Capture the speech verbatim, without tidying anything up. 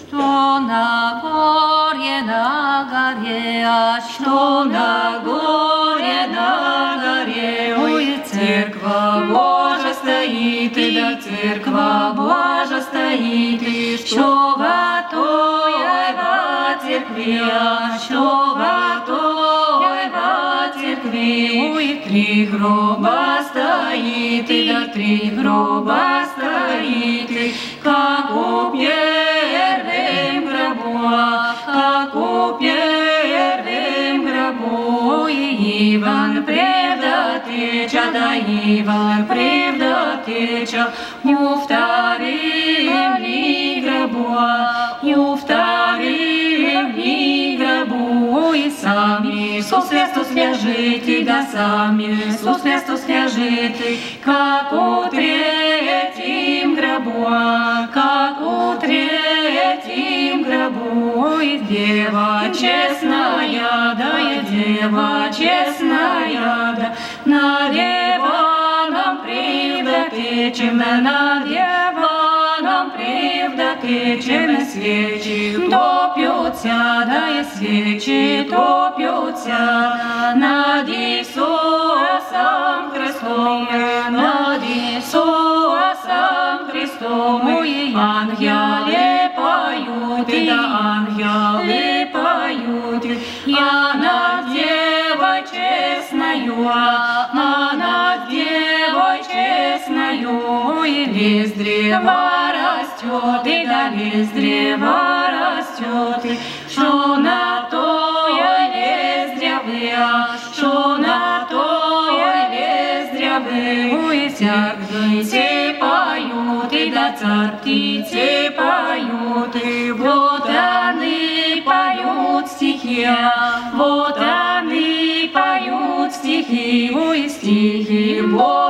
Что на горе, на горе, а что на горе, на горе, ой, церква Божа стоит, и да церква Божа стоит, и что готовая во церкви, а что готовая во церкви, ой, три гроба стоит, и да три гроба стоит, и как у первым гробу, как у первым гробу, и Иван предотеча, да Иван предотеча, у вторым ли гробу, у вторым ли гробу, и сам Иисус Христос лежит, и да сам Иисус Христос лежит, как у третьим гробу, как у третьим гробу, и дева честная, да и дева честная, да над Иваном предотечем, над Иваном предотечем свечи топятся, да и свечи топятся над Иисусом Христом, над Иисусом Христом, и ангелы поют, и да ангелы поют, я над девой честною, а над девой честною, и лист древа растет, и да лист древа растет, и что на то лист древы, что на то лист древы, и царь птицы поют, и да царь птицы поют, и вот они поют стихи, вот они поют стихи, ой, стихи Божьи.